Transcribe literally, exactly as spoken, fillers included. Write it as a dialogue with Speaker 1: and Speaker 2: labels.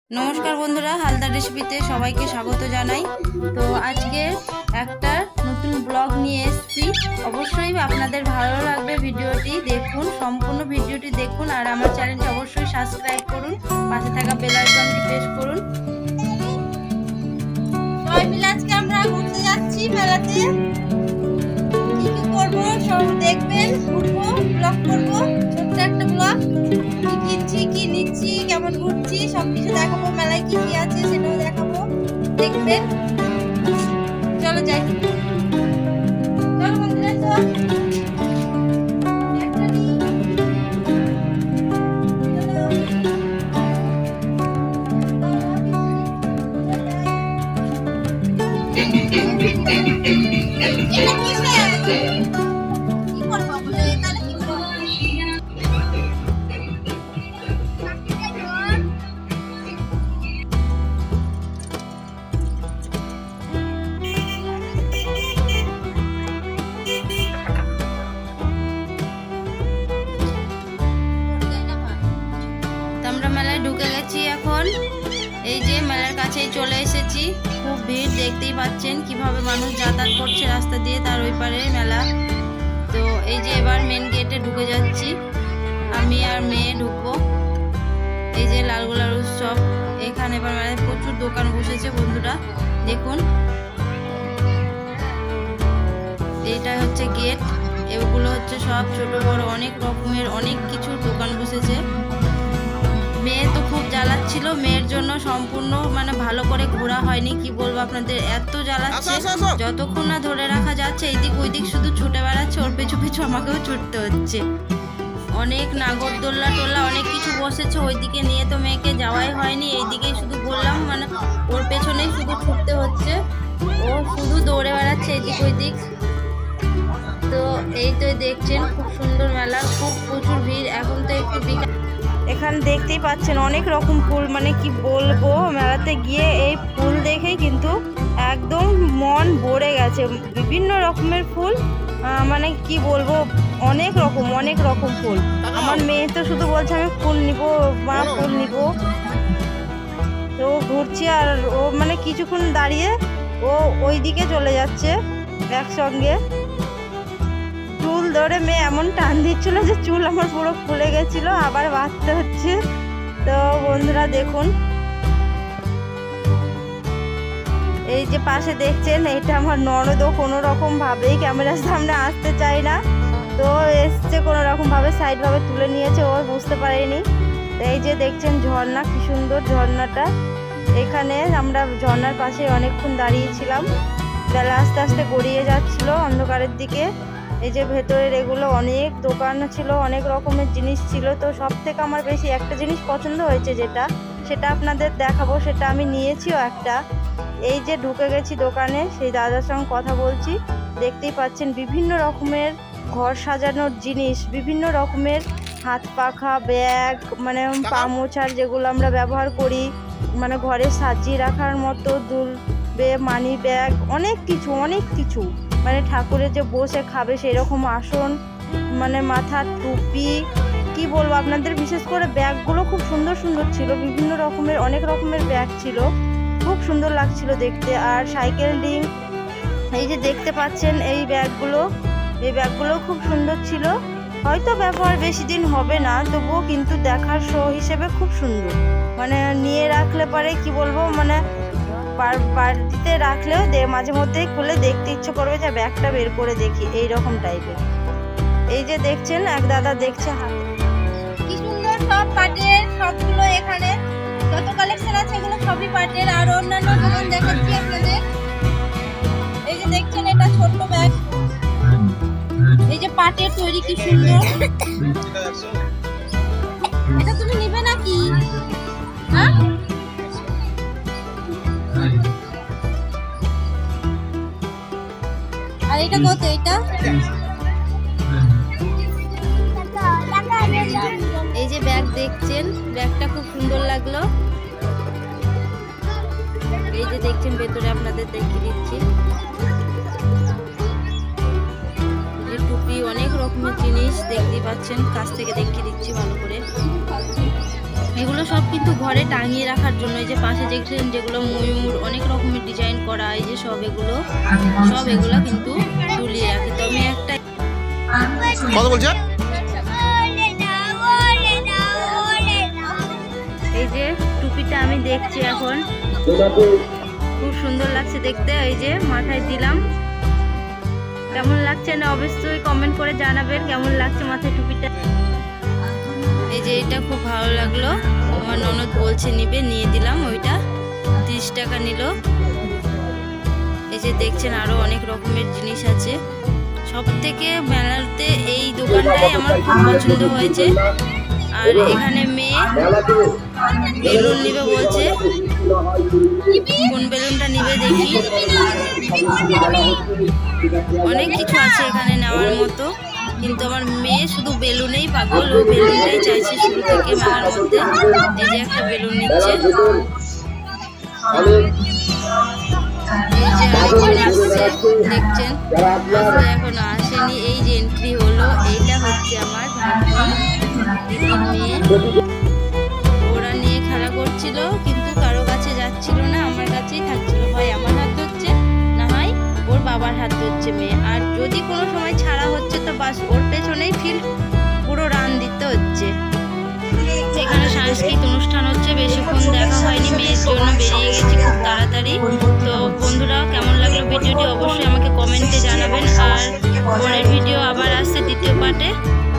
Speaker 1: नमस्कार बंधुरा हालदार रेसिपिते सबाइके स्वागत जानाई। तो आज के एक नतून ब्लग निये एसेछि, अवश्यई आपनादेर भालो लागबे। भिडियोटी देखुन, सम्पूर्ण भिडियोटी देखुन और आमार चैनेलटी अवश्यई सबस्क्राइब करुन, पाशे थाका बेल आइकनटी प्रेस करुन। सबाई मिले आजके आमरा घुरते जाচ্ছি মেলাতে। কি কি করব সব দেখবেন, ঘুরবো, ব্লগ করব, ছোট্ট একটা ব্লগ। কি কিনছি, কি নিচ্ছি, কেমন ঘুরছি সবকিছু দেখাবো। মেলায় কি কি আছে সেটাও দেখাবো, দেখবেন। চলো যাই, চলো বন্ধুরা। মেলায় ঢুকে গেছি এখন, এই যে মেলার কাছেই চলে এসেছি। খুব ভিড়, দেখতেই পাচ্ছেন কিভাবে মানুষ যাতায়াত করছে রাস্তা দিয়ে, তার ওই পারে মেলা। তো এই যে এবার মেন গেটে ঢুকে যাচ্ছি, আমি আর মেয়ে ঢুকবো। এই যে লালগোলার উৎসব, এখানে এবার মেলায় প্রচুর দোকান বসেছে বন্ধুরা, দেখুন। এইটা হচ্ছে গেট, এগুলো হচ্ছে সব ছোট বড় অনেক রকমের অনেক কিছু দোকান বসেছে। মেয়ে তো খুব জ্বালাচ্ছিল, মেয়ের জন্য সম্পূর্ণ মানে ভালো করে ঘোরা হয়নি। কি বলবো আপনাদের, এত জ্বালাচ্ছে, যতক্ষণ না ধরে রাখা যাচ্ছে এইদিক ওইদিক শুধু ছুটে বেড়াচ্ছে, ওর পেছু পেছু আমাকেও ছুটতে হচ্ছে। অনেক নাগরদোল্লা টোল্লা অনেক কিছু বসেছে, ওইদিকে নিয়ে তো মেয়েকে যাওয়াই হয়নি, এইদিকেই শুধু বললাম মানে ওর পেছনেই শুধু ছুটতে হচ্ছে, ও শুধু দৌড়ে বেড়াচ্ছে এদিক ওইদিক। তো এই তো দেখছেন খুব সুন্দর মেলা, খুব প্রচুর ভিড়। এখন তো একটু বিকাল, এখানে দেখতেই পাচ্ছেন অনেক রকম ফুল, মানে কি বলবো, মেলাতে গিয়ে এই ফুল দেখেই কিন্তু একদম মন ভরে গেছে। বিভিন্ন রকমের ফুল, মানে কি বলবো, অনেক রকম অনেক রকম ফুল। আমার মেয়ে তো শুধু বলছে আমি ফুল নিব মা, ফুল নিব। তো ঘুরছি আর ও মানে কিছুক্ষণ দাঁড়িয়ে ও ওই দিকে চলে যাচ্ছে একসঙ্গে। চুল ধরে মেয়ে এমন টান দিচ্ছিল যে চুল আমার পুরো খুলে গেছিল, আবার বাঁধতে হচ্ছে। তো বন্ধুরা দেখুন, এই যে পাশে দেখছেন এটা আমার ননদও কোনো রকম ভাবেই ক্যামেরার সামনে আসতে চায় না, তো এসছে কোনো রকম ভাবে সাইড ভাবে তুলে নিয়েছে, ও বুঝতে পারেনি। এই যে দেখছেন ঝর্ণা, কি সুন্দর ঝর্ণাটা। এখানে আমরা ঝর্ণার পাশে অনেকক্ষণ দাঁড়িয়েছিলাম, বেলা আস্তে আস্তে গড়িয়ে যাচ্ছিল অন্ধকারের দিকে। এই যে ভেতরের এগুলো অনেক দোকান ছিল, অনেক রকমের জিনিস ছিল। তো সব থেকে আমার বেশি একটা জিনিস পছন্দ হয়েছে, যেটা সেটা আপনাদের দেখাবো, সেটা আমি নিয়েছিও একটা। এই যে ঢুকে গেছি দোকানে, সেই দাদার সঙ্গে কথা বলছি, দেখতেই পাচ্ছেন বিভিন্ন রকমের ঘর সাজানোর জিনিস, বিভিন্ন রকমের হাত পাখা ব্যাগ, মানে পা মোছার যেগুলো আমরা ব্যবহার করি, মানে ঘরে সাজিয়ে রাখার মতো দুলবে, মানি ব্যাগ, অনেক কিছু অনেক কিছু, মানে ঠাকুরের যে বসে খাবে সেই রকম আসন, মানে মাথার টুপি, কি বলবো আপনাদের। বিশেষ করে ব্যাগগুলো খুব সুন্দর সুন্দর ছিল, বিভিন্ন রকমের অনেক রকমের ব্যাগ ছিল, খুব সুন্দর লাগছিল দেখতে। আর সাইকেল রিং, এই যে দেখতে পাচ্ছেন এই ব্যাগগুলো, এই ব্যাগগুলো খুব সুন্দর ছিল। হয়তো ব্যবহার বেশি দিন হবে না, তবুও কিন্তু দেখার শো হিসেবে খুব সুন্দর, মানে নিয়ে রাখলে পারে কি বলবো, মানে বাড়িতে রাখলেও মাঝে মধ্যেই খুলে দেখতে ইচ্ছে করবে যে ব্যাগটা বের করে দেখি, এই রকম টাইপের। এই যে দেখছেন এক দাদা দেখছে হাতে, কি সুন্দর সব পাটের, সবগুলো এখানে যত কালেকশন আছে এগুলো সবই পাটের। আর অন্যান্য দোকান দেখাচ্ছি আপনাদের। এই যে দেখছেন এটা ছোট্ট ব্যাগ, এই যে পাটের তৈরি, কি সুন্দর। এটা তুমি নিবে নাকি? হ্যাঁ, আর এটা কত? এটা এই যে ব্যাগ দেখছেন, ব্যাগটা খুব সুন্দর লাগলো। এই যে দেখছেন ভেতরে আপনাদের দেখিয়ে দিচ্ছি, এই টুপি, অনেক রকমের জিনিস দেখতেই পাচ্ছেন, কাছ থেকে দেখিয়ে দিচ্ছি ভালো করে। এগুলো সব কিন্তু ঘরে টাঙিয়ে রাখার জন্য। এই যে পাশে দেখছেন যেগুলো ময়ূর অনেক রকমের ডিজাইন করা, এই যে সব এগুলো সব এগুলো কিন্তু ঝুলিয়ে রাখে। তো আমি একটা
Speaker 2: কত বলছে?
Speaker 1: এই যে টুপিটা আমি দেখছি এখন, খুব সুন্দর লাগছে দেখতে। এই যে মাথায় দিলাম, কেমন লাগছে না অবশ্যই কমেন্ট করে জানাবেন কেমন লাগছে মাথায় টুপিটা। এই যে এটা খুব ভালো লাগলো, আমার ননদ বলছে নিবে, নিয়ে দিলাম। ওইটা তিরিশ টাকা নিল। এই যে দেখছেন আরো অনেক রকমের জিনিস আছে। সব থেকে মেলাতে এই দোকানটাই আমার খুব পছন্দ হয়েছে। আর এখানে মেয়ে বেলুন নিবে বলছে, কোন বেলুনটা নিবে দেখি। অনেক কিছু আছে এখানে নেওয়ার মতো, কিন্তু আমার মেয়ে শুধু বেলুনেই পাগল, ও বেলুনটাই চাইছে শুরু থেকে মেলার মধ্যে। এই যে একটা বেলুন নিচ্ছে। এই যে আরেকজন আসছে দেখছেন, আসতে এখনো আসেনি। এই যে এন্ট্রি হলো, এইটা হচ্ছে আমার দিদির মেয়ে। ওরা নিয়ে খেলা করছিল, কিন্তু কারো কাছে যাচ্ছিল না, আমার কাছেই থাকছিল। হয় আমার হাত ধরছে, না হয় ওর বাবার হাত ধরছে মেয়ে। আর যদি কোনো সময় ছাড়া হচ্ছে তো বাস ওর পেছনেই ফিল্ড পুরো রান দিতে হচ্ছে। এখানে সাংস্কৃতিক অনুষ্ঠান হচ্ছে, বেশিক্ষণ দেখা হয়নি, মেয়ের জন্য বেরিয়ে গেছি খুব তাড়াতাড়ি। তো বন্ধুরা কেমন লাগলো ভিডিওটি অবশ্যই আমাকে কমেন্টে জানাবেন। আর পরের ভিডিও আবার আসছে দ্বিতীয় পার্টে।